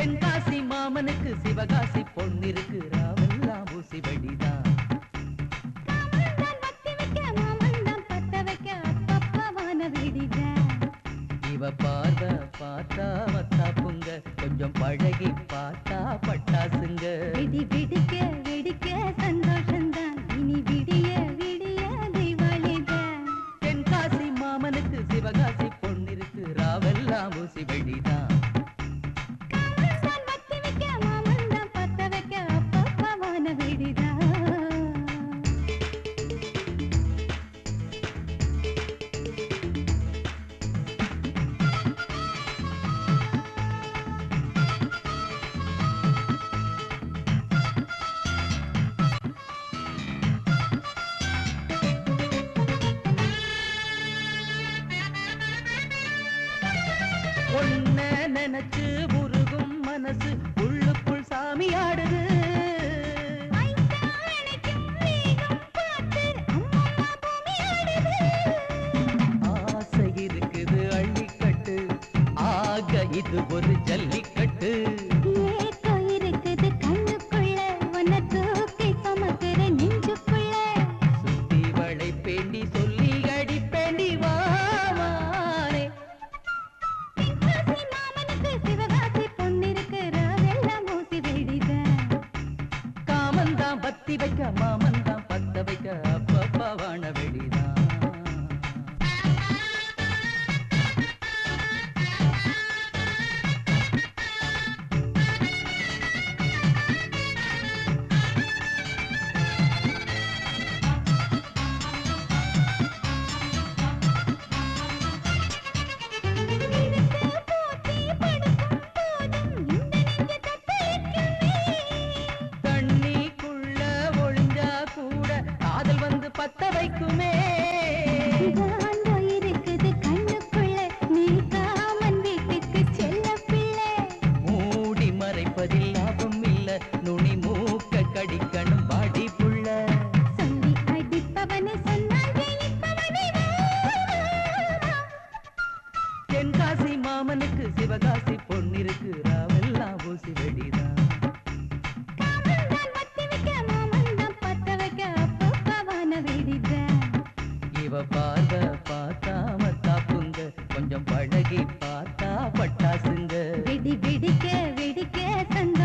தென்காசி மாமனுக்கு சிவகாசி பொண்ணிருக்கு ராவெல்லாம் ஊசி வெடிதான். இவ பார்வ பார்த்தா வத்தா புங்க கொஞ்சம் பழகி பார்த்தா பட்டாசுங்க. விடி விடிக்க விடிக்க சந்தோஷந்தான் இனி விடிய விடிய தீபாவளிதான். தென்காசி மாமனுக்கு சிவகாசி பொண்ணிருக்கு ராவெல்லாம் ஊசி வெடிதான். ஒன்ன நினைச்சு உருகும் மனசு உள்ளுக்குள் சாமி ஆடுது. ஆசை இருக்குது அள்ளிக்கட்டு ஆக இது ஒரு ஜல்லிக்கட்டு. இருக்குது கண்ணுக்குள்ள உன்னை தூக்கி சுமக்கிற நெஞ்சுக்குள்ள. சுத்தி வளைப்பேண்டி சொல்லி அடிப்பேண்டி வாவானே. சிவகாசி பொண்ணிருக்கு ராவெல்லாம் ஊசி வெடிதான். காமந்தான் பத்தி வைக்க மாமந்தான் பத்த வைக்க அப்பப்பா வான வெடிதான். தண்ணிக்குள்ள ஒளிஞ்சா கூட காதல் வந்து பத்த வைக்குமே. இருக்குது கண்ணுக்குள்ள நீ காமன் வீட்டுக்கு செல்ல பிள்ளை. மூடி மறைப்பதில் லாபம் இல்ல நுனி மூக்க கடிக்கணும் பாடி புள்ள. சொல்லி அடிப்பவனை சொன்னால் ஜெயிப்பவனை வா. தென்காசி மாமனுக்கு சிவகாசி பொண்ணிருக்கு ராவெல்லாம் ஊசி வெடிதான். இவ பார்வ பார்த்தா மத்தா புங்க கொஞ்சம் பழகி பார்த்தா பட்டாசுங்க. விடி விடிக்க விடிக்க சந்தோஷம்